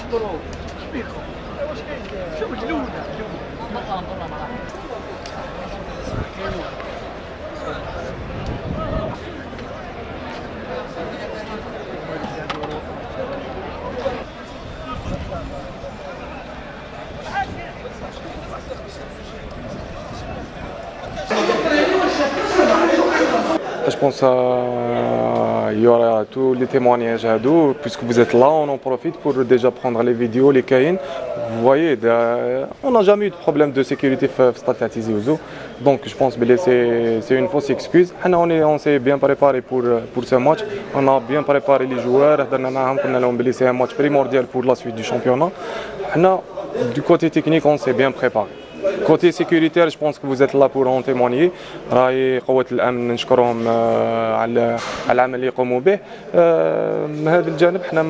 مبروك. شبيكم؟ واش كاين؟ شوف الاولى Je pense qu'il y aura tous les témoignages à dos, puisque vous êtes là, on en profite pour déjà prendre les vidéos, les caïns. Vous voyez, on n'a jamais eu de problème de sécurité في Stade Tizi Ouzou. Donc je pense que c'est une fausse excuse. On s'est bien préparé pour ce match. On a bien préparé les joueurs. C'est un match primordial pour la suite du championnat. Du côté technique, on s'est bien préparé. Côté sécuritaire, je pense que vous êtes là pour en témoigner. راهي قوة الأمن نشكرهم على العمل اللي يقوموا به. من هذا الجانب احنا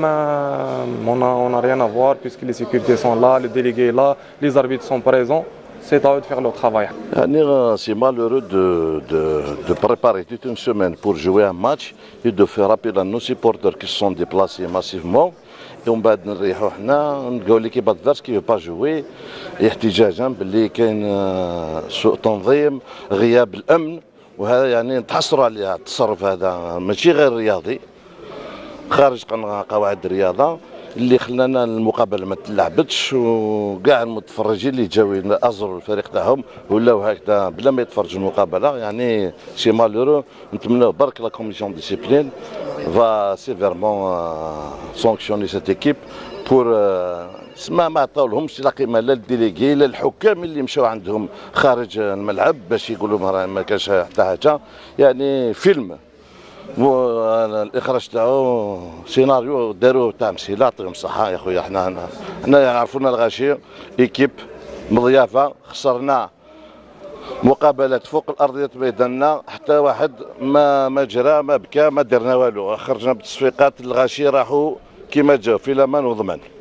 on a rien à voir puisque les sécurités sont là, les délégués là, les arbitres sont présents. C'est à eux de faire leur travail. C'est malheureux de préparer toute une semaine pour jouer un match et de faire appel à nos supporters qui se sont déplacés massivement. ومن بعد نريحوا حنا نلقاو ليكيب ادفيرس كي با جوي احتجاجا باللي كاين سوء تنظيم غياب الامن، وهذا يعني نتحسروا عليها. التصرف هذا ماشي غير رياضي، خارج قواعد الرياضه، اللي خلانا المقابله ما تلعبتش، وكاع المتفرجين اللي جاو ازروا الفريق تاعهم ولاو هكذا بلا ما يتفرجوا المقابله. يعني سي مالورو. نتمنوا برك لا كوميسيون ديسيبلين va sévèrement sanctionner cette équipe pour ما عطاولهمش لا قيمه لا للديليغي لا الحكام اللي مشاو عندهم خارج الملعب باش يقولوا ما كانش حتى حاجه. يعني فيلم الاخراج تاعو سيناريو داروه تاع مسيله. يعطيهم الصحه يا خويا. حنا يعرفونا الغاشي ايكيب مضيافه، خسرنا مقابلات فوق الارضيه بيدنا، حتى واحد ما جرى ما بكى ما درنا والو. خرجنا بالتصفيقات الغاشي راحوا كيما جاو في الامان وضمان.